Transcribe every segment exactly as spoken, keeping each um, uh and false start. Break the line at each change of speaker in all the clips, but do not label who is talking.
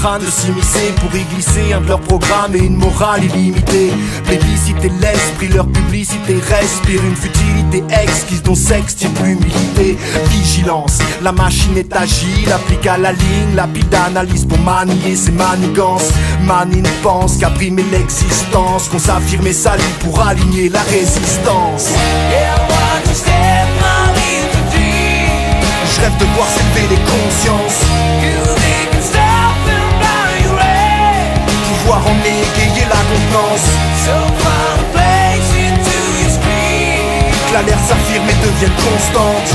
crâne de s'immiscer pour y glisser un de leurs programmes et une morale illimitée. Plébisciter l'esprit, leur publicité respire une futilité exquise dont s'extirpe l'humilité. Vigilance, la machine est agile, applique à la ligne, la pile d'analyse pour manier ses manigances. Manine pense qu'à primer l'existence, qu'on s'affirme et s'allie pour aligner la résistance. Je rêve de voir s'élever les consciences, pouvoir en égayer la contenance, que l'alerte s'affirme et devienne constante,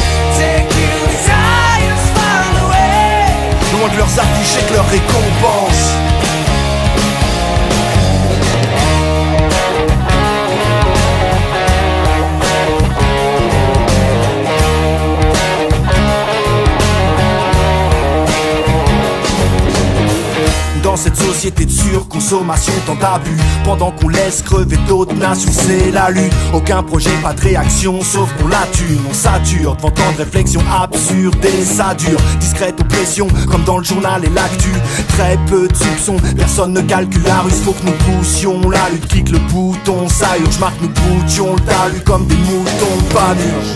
loin de leurs affiches et de leurs récompenses. Dans cette société de surconsommation, tant d'abus, pendant qu'on laisse crever d'autres nations, c'est la lutte. Aucun projet, pas de réaction, sauf pour la thune. On sature devant tant de réflexions absurdes et ça dure. Discrète oppression, comme dans le journal et l'actu. Très peu de soupçons, personne ne calcule la ruse. Faut que nous poussions la lutte, clique le bouton, ça urge, marque nous boutions le talus comme des moutons panurges.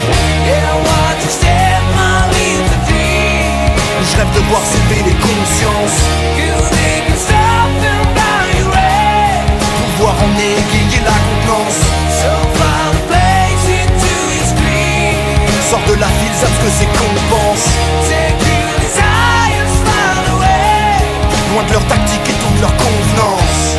Je rêve de voir s'élever les consciences, pouvoir en égayer la contenance. Sors de la file, savent ce que c'est qu'on pense, loin de leur tactique et toute leur convenance.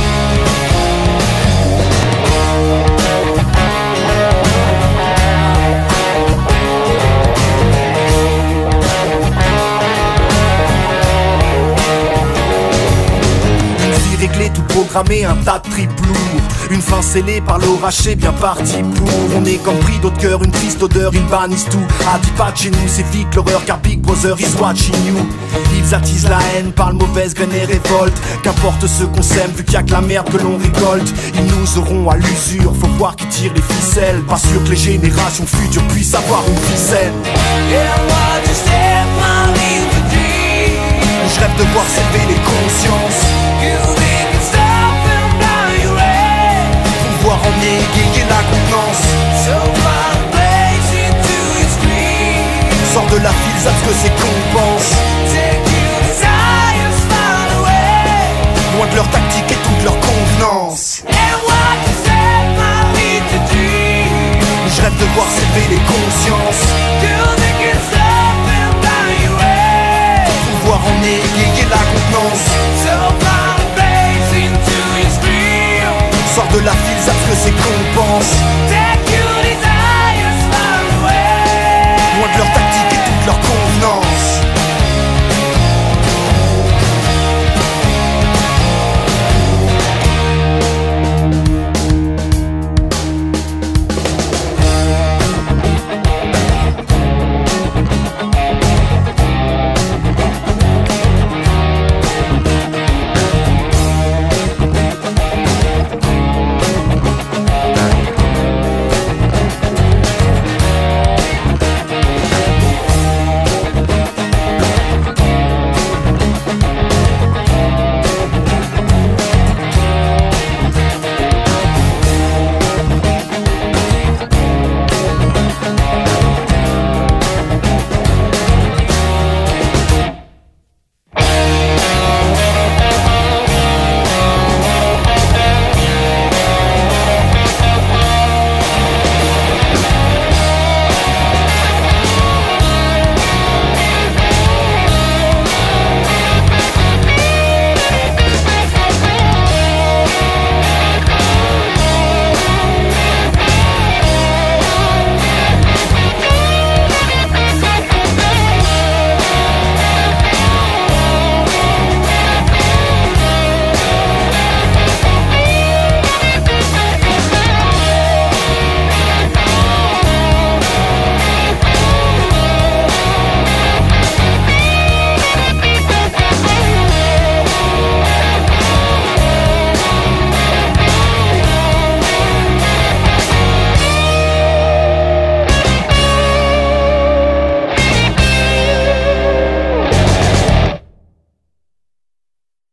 Réglé, tout programmé, un tas de tripes lourds. Une fin scellée par l'orage, c'est bien parti pour. On est comme pris d'autres cœurs, une triste odeur, ils bannissent tout. A dit pas de chez nous, c'est vite l'horreur car Big Brother is watching you. Ils attisent la haine, parlent mauvaise graine et révolte. Qu'importe ce qu'on sème, vu qu'il y a que la merde que l'on récolte. Ils nous auront à l'usure, faut voir qui tire les ficelles. Pas sûr que les générations futures puissent avoir une ficelle. Je rêve de voir s'élever les consciences, pouvoir en égayer la contenance. Sors de la file, savent ce que c'est qu'on pense, loin de leur tactique et toute leur convenance. Je rêve de voir s'élever les consciences, pouvoir en égayer la contenance. Sors de la file, savent ce que c'est qu'on pense,